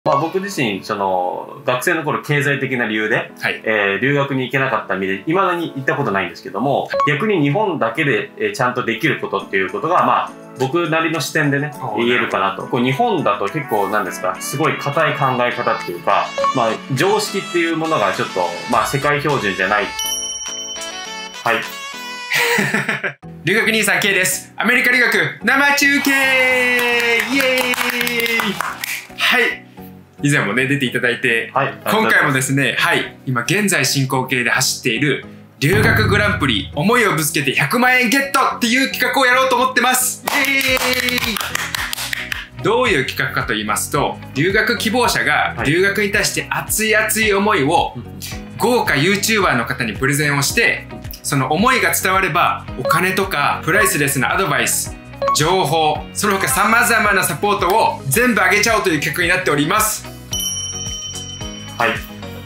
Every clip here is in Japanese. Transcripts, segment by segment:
僕自身、学生の頃経済的な理由で、はい、留学に行けなかった身で、未だに行ったことないんですけども、逆に日本だけで、ちゃんとできることっていうことが、僕なりの視点でね、言えるかなと。日本だと結構なんですか、すごい固い考え方っていうか、常識っていうものがちょっと、世界標準じゃない。はい。 留学兄さん K です。アメリカ留学生中継イエーイ。はい。以前もね、出ていただいて、はい、今回もですね、はい、今現在進行形で走っている留学グランプリ思いをぶつけて100万円ゲットっていう企画をやろうと思ってます。イエーイ。どういう企画かと言いますと、留学希望者が留学に対して熱い熱い思いを豪華 YouTuber の方にプレゼンをして、その思いが伝わればお金とかプライスレスなアドバイス、情報、その他様々なサポートを全部あげちゃおうという企画になっております。 はい。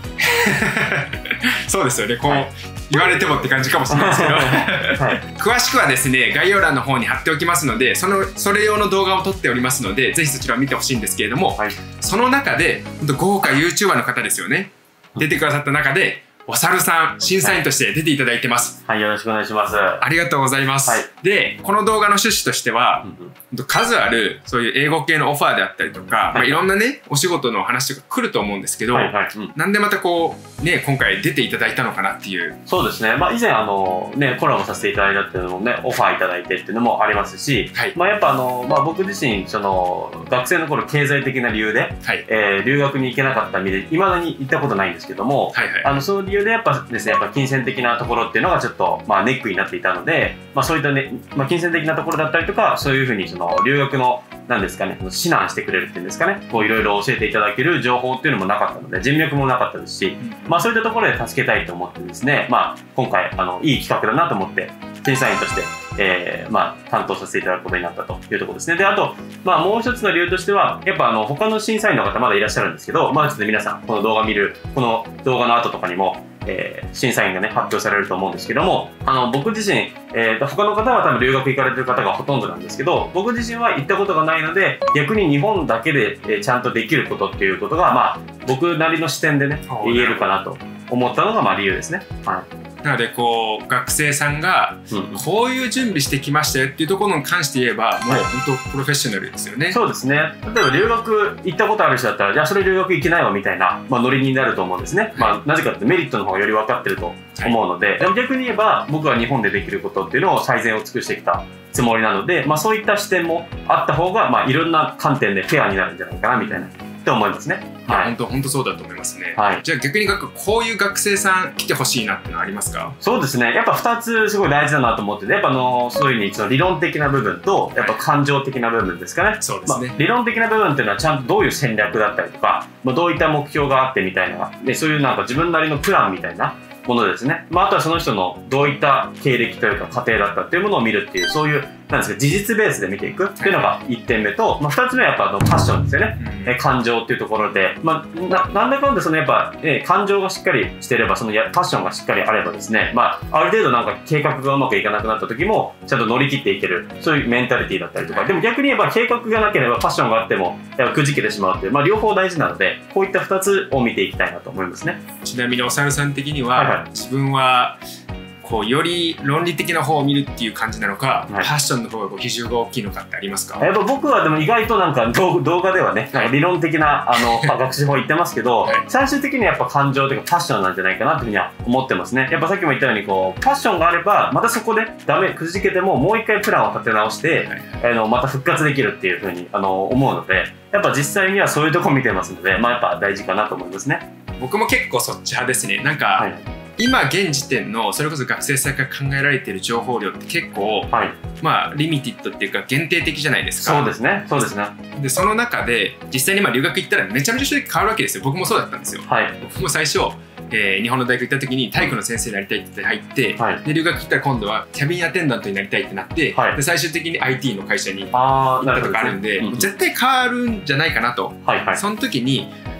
そうですよね。こう、はい、言われてもって感じかもしれないですけど、はい、詳しくはですね、概要欄の方に貼っておきますので、それ用の動画を撮っておりますので、ぜひそちらを見てほしいんですけれども、はい、その中で豪華 YouTuber の方ですよね。出てくださった中で、おさるさん、審査員として出ていただいてます。 はい、よろしくお願いします。 ありがとうございます。はい、で、この動画の趣旨としては、数あるそういう英語系のオファーであったりとか、いろんなね、お仕事の話とか来ると思うんですけど、なんでまたこう、ね、今回出ていただいたのかなっていう。 そうですね。以前ね、コラボさせていただいたっていうのもね、オファーいただいてっていうのもありますし、はい、やっぱ僕自身、学生の頃経済的な理由で、はい、留学に行けなかった身で、未だに行ったことないんですけども、その理由でやっぱですね、金銭的なところっていうのがちょっと、ネックになっていたので、そういったね、金銭的なところだったりとか、そういうふうに留学の、なんですかね、指南してくれるっていうんですかね、こういろいろ教えていただける情報っていうのもなかったので、人脈もなかったですし、そういったところで助けたいと思ってですね、今回、いい企画だなと思って、審査員として、担当させていただくことになったというところですね。で、あと、もう一つの理由としては、やっぱ他の審査員の方まだいらっしゃるんですけど、ちょっと皆さん、この動画見る、この動画の後とかにも、審査員がね、発表されると思うんですけども、僕自身、他の方は多分留学行かれてる方がほとんどなんですけど、僕自身は行ったことがないので、逆に日本だけで、ちゃんとできることっていうことが、僕なりの視点でね、言えるかなと思ったのが、理由ですね。はい。 なのでこう学生さんがこういう準備してきましたよっていうところに関して言えば、もう本当プロフェッショナルですよね。 そうですね。例えば留学行ったことある人だったら、じゃあそれ留学行けないわみたいな、ノリになると思うんですね。なぜかってメリットの方がより分かってると思うので、でも逆に言えば僕は日本でできることっていうのを最善を尽くしてきたつもりなので、そういった視点もあった方が、いろんな観点でフェアになるんじゃないかなみたいな。って思いますね。 本当そうだと思いますね。はい、じゃあ逆にこういう学生さん来てほしいなってのはありますか？ そうですね。やっぱ2つすごい大事だなと思ってて、やっぱそういうふうに理論的な部分とやっぱ感情的な部分ですかね。 そうですね。 理論的な部分っていうのはちゃんとどういう戦略だったりとか、どういった目標があってみたいな、そういうなんか自分なりのプランみたいなものですね。あとはその人のどういった経歴というか過程だったっていうものを見るっていう、そういうなんですか、事実ベースで見ていくっていうのが1点目と、2つ目はやっぱパッションですよね。感情っていうところで、なんだかんだやっぱ、感情がしっかりしてれば、パッションがしっかりあればですね、ある程度なんか計画がうまくいかなくなった時もちゃんと乗り切っていける、そういうメンタリティだったりとか、でも逆に言えば計画がなければパッションがあってもやっぱくじけてしまうっていう、両方大事なので、こういった2つを見ていきたいなと思いますね。 ちなみにおさるさん的には、自分はこうより論理的な方を見るっていう感じなのか、ファッションの方が比重が大きいのかってありますか？ やっぱ僕はでも意外となんか動画ではね、理論的な学習法言ってますけど、最終的にはやっぱ感情というかパッションなんじゃないかなというふうには思ってますね。やっぱさっきも言ったようにパッションがあればまたそこでくじけてももう一回プランを立て直して、また復活できるっていうふうに思うので、やっぱ実際にはそういうとこ見てますので、やっぱ大事かなと思いますね。 僕も結構そっち派ですね。なんか、今現時点のそれこそ学生さんが考えられている情報量って結構、リミティッドっていうか限定的じゃないですか。 そうですね。そうですね。 でその中で実際に留学行ったらめちゃめちゃ正直変わるわけですよ。僕もそうだったんですよ。僕も最初日本の大学行った時に体育の先生になりたいって入って、で留学行ったら今度はキャビンアテンダントになりたいってなって、で最終的に IT の会社に行ったとかあるんで、絶対変わるんじゃないかなと。その時に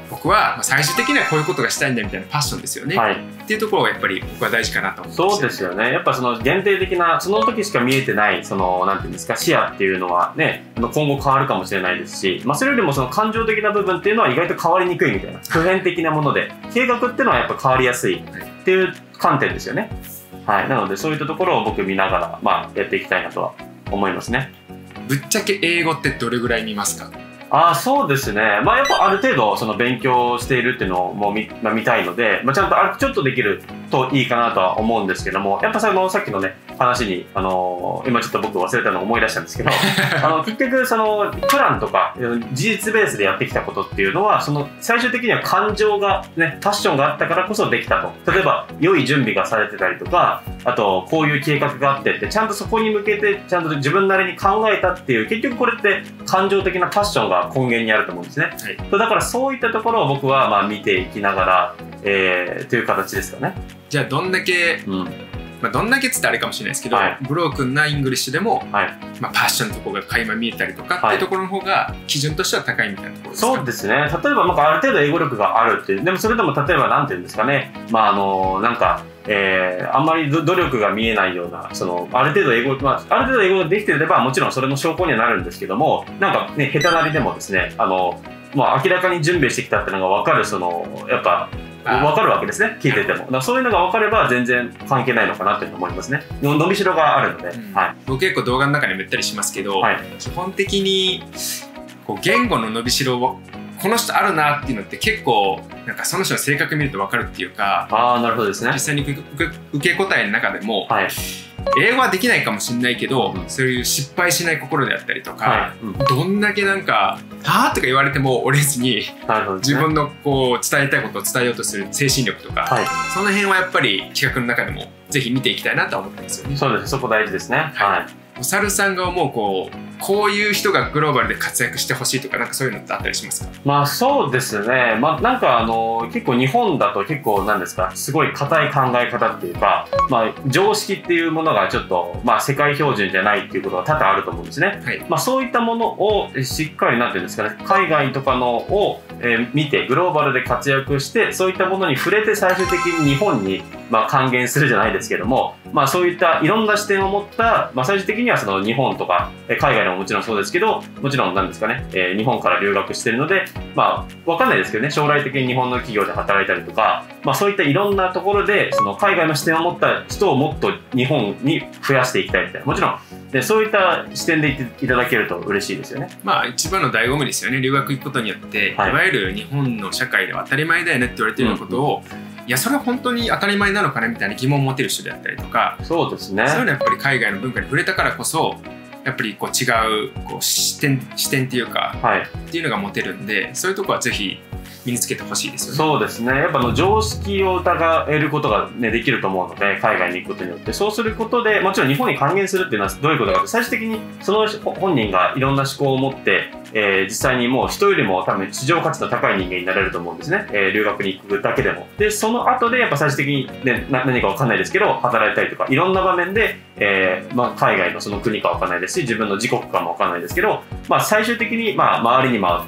僕は最終的にはこういうことがしたいんだみたいなパッションですよね、はい、っていうところがやっぱり僕は大事かなと思ってます。 そうですよね。やっぱその限定的なその時しか見えてないそのなんていうんですか視野っていうのはね今後変わるかもしれないですし、それよりもその感情的な部分っていうのは意外と変わりにくいみたいな普遍的なもので計画っていうのはやっぱ変わりやすいっていう観点ですよね。はい、なのでそういったところを僕見ながら、やっていきたいなとは思いますね。 ぶっちゃけ英語ってどれぐらい見ますか？ そうですね。やっぱある程度その勉強しているっていうのをもう見たいので、ちゃんとちょっとできるといいかなとは思うんですけども、やっぱさっきのね話に今ちょっと僕忘れたのを思い出したんですけど結局そのプランとか事実ベースでやってきたことっていうのはその最終的には感情がねパッションがあったからこそできたと。例えば良い準備がされてたりとか、あとこういう計画があってってちゃんとそこに向けてちゃんと自分なりに考えたっていう、結局これって感情的なパッションが根源にあると思うんですね、はい、だからそういったところを僕は見ていきながら、という形ですかね。 じゃあどんだけ、どんだけつってあれかもしれないですけど、はい、ブロークンなイングリッシュでも、はい、パッションのところが垣間見えたりとかっていうところの方が基準としては高いみたいなところですか？ そうですね。例えばある程度英語力があるっていう、でもそれでも例えばなんていうんですかね、なんかあんまり努力が見えないようなある程度英語ができていればもちろんそれの証拠にはなるんですけども、なんかね下手なりでもですね明らかに準備してきたっていうのが分かるやっぱ分かるわけですね、聞いてても。そういうのが分かれば全然関係ないのかなと思いますね。伸びしろがあるので、はい、 僕結構動画の中でも言ったりしますけど、はい、基本的に言語の伸びしろをこの人あるなっていうのって結構なんかその人の性格見ると分かるっていうか、 なるほどですね。 実際に受け答えの中でも、はい、英語はできないかもしれないけど、そういう失敗しない心であったりとか、どんだけなんか「はあ?」とか言われても折れずに、自分の伝えたいことを伝えようとする精神力とか、その辺はやっぱり企画の中でもぜひ見ていきたいなとは思ってますよね。 そうです、そこ大事ですね。はい。 お猿さんが思うこういう人がグローバルで活躍してほしいとか、なんかそういうのってあったりしますか？ そうですね。なんか結構日本だと結構なんですか、すごい硬い考え方っていうか、常識っていうものがちょっと世界標準じゃないっていうことが多々あると思うんですね。はい、そういったものをしっかりなんていうんですかね、海外とかのを見てグローバルで活躍してそういったものに触れて最終的に日本に還元するじゃないですけども、そういったいろんな視点を持った、最終的にはその日本とか海外でももちろんそうですけど、もちろんなんですかね、日本から留学してるので分かんないですけどね、将来的に日本の企業で働いたりとか、そういったいろんなところでその海外の視点を持った人をもっと日本に増やしていきたいみたいな、もちろんでそういった視点でいただけると嬉しいですよね。 一番の醍醐味ですよね。留学行くことによって、いわゆる日本の社会では当たり前だよねって言われてるようなことを、いやそれは本当に当たり前なのかねみたいな疑問を持てる人であったりとか、 そうですね。 そういうのはやっぱり海外の文化に触れたからこそやっぱり違う視点っていうか、っていうのが持てるんで、そういうとこはぜひ身につけてほしいですよね。 そうですね。やっぱ常識を疑えることが、できると思うので、海外に行くことによってそうすることでもちろん日本に還元するっていうのはどういうことかと、最終的にその本人がいろんな思考を持って、実際にもう人よりも多分市場価値の高い人間になれると思うんですね、留学に行くだけでも。でその後でやっぱ最終的に、何か分かんないですけど働いたりとかいろんな場面で、海外のその国か分かんないですし自分の自国かも分かんないですけど、最終的に周りに回って、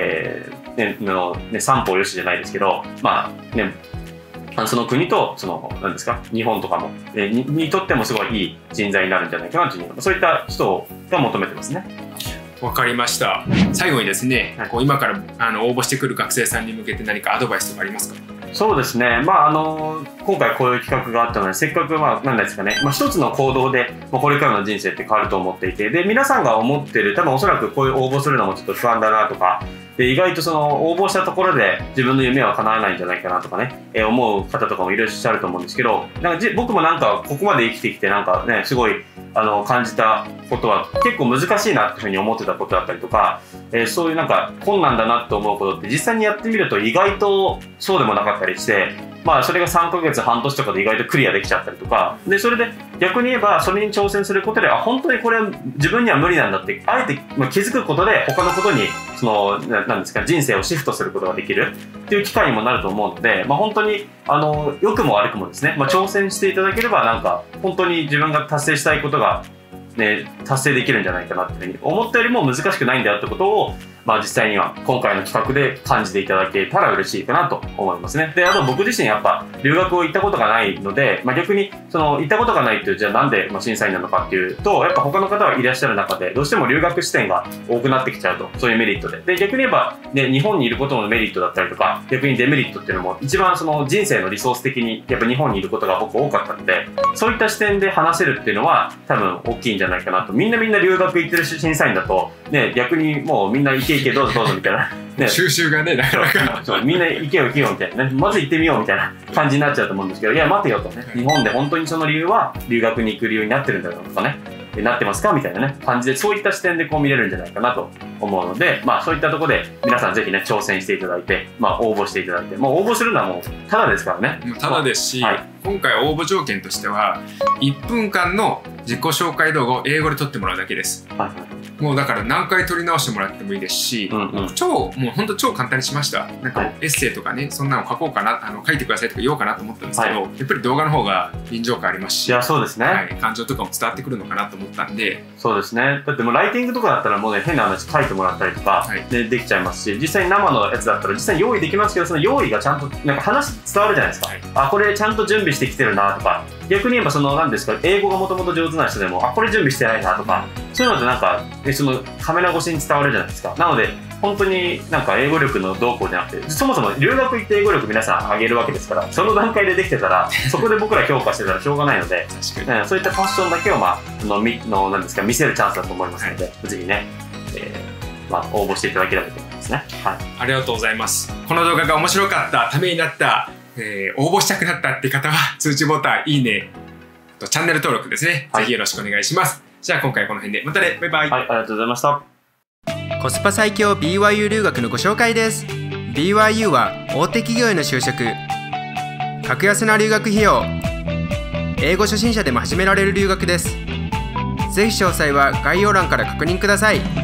三方よしじゃないですけど、その国と何ですか日本とかも、にとってもすごいいい人材になるんじゃないかなという、そういった人が求めてますね。 わかりました。最後にですね、今から応募してくる学生さんに向けて何かアドバイスとかありますか？ そうですね。今回こういう企画があったので、せっかく何ですかね、一つの行動でこれからの人生って変わると思っていて、で皆さんが思ってる多分おそらくこういう応募するのもちょっと不安だなとか。で意外と応募したところで自分の夢は叶わないんじゃないかなとかね、思う方とかもいらっしゃると思うんですけど、僕もなんかここまで生きてきてなんかねすごい感じたことは結構難しいなっていうふうに思ってたことだったりとか、そういうなんか困難だなと思うことって実際にやってみると意外とそうでもなかったりして、それが3ヶ月半年とかで意外とクリアできちゃったりとかで、それで逆に言えばそれに挑戦することで本当にこれ自分には無理なんだってあえて気づくことで他のことになんですか人生をシフトすることができるっていう機会にもなると思うので、本当に良くも悪くもですね、挑戦していただければなんか本当に自分が達成したいことが達成できるんじゃないかなっていうふうに思ったよりも難しくないんだよってことをまあ実際には今回の企画で感じていただけたら嬉しいかなと思いますね。で、あと僕自身やっぱ留学を行ったことがないので、まあ逆にその行ったことがないっていう、じゃあなんで審査員なのかっていうと、やっぱ他の方はいらっしゃる中で、どうしても留学視点が多くなってきちゃうと、そういうメリットで。で、逆に言えば、ね、日本にいることのメリットだったりとか、逆にデメリットっていうのも、一番その人生のリソース的に、やっぱ日本にいることが僕多かったので、そういった視点で話せるっていうのは、多分大きいんじゃないかなと。みんな留学行ってる審査員だと、ね、逆にもうみんな行け行けどうぞどうぞみたいな。 ね、収集がね、なかなかそうみんな行けよ行けよみたいなね、まず行ってみようみたいな感じになっちゃうと思うんですけど、いや待てよとね、日本で本当にその理由は留学に行く理由になってるんだよとかね、なってますかみたいなね感じで、そういった視点でこう見れるんじゃないかなと思うので、まあそういったところで皆さんぜひね挑戦していただいて、まあ応募していただいて、もう応募するのはもうタダですからね。 タダですし、はい、今回応募条件としては1分間の自己紹介動画を英語で撮ってもらうだけです。はい、もうだから何回撮り直してもらってもいいですし、もうほんと超簡単にしました。なんかエッセイとかね、そんなの書こうかな、書いてくださいとか言おうかなと思ったんですけど、やっぱり動画の方が臨場感ありますし、 いやそうですね、 はい、感情とかも伝わってくるのかなと思ったんで。 そうですね。だってもうライティングとかだったらもうね、変な話書いてもらったりとかでできちゃいますし、実際に生のやつだったら実際に用意できますけど、その用意がちゃんとなんか話伝わるじゃないですか。あ、これちゃんと準備してきてるなとか、逆に言えばその何ですか、英語がもともと上手な人でも、あ、これ準備してないなとか、そういうのってなんかそのカメラ越しに伝わるじゃないですか。なので本当になんか英語力のどうこうじゃなくて、そもそも留学行って英語力皆さん上げるわけですから、その段階でできてたらそこで僕ら評価してたらしょうがないので、そういったファッションだけをなんですか見せるチャンスだと思いますので、ぜひね、応募していただければと思いますね。はい、 ありがとうございます。この動画が面白かった、ためになった、応募したくなったって方は通知ボタン、いいねとチャンネル登録ですね、ぜひよろしくお願いします。じゃあ今回この辺でまたね、バイバイ。 はい、ありがとうございました。 コスパ最強 BYU 留学のご紹介です。 BYU は大手企業への就職、格安な留学費用、英語初心者でも始められる留学です。ぜひ詳細は概要欄から確認ください。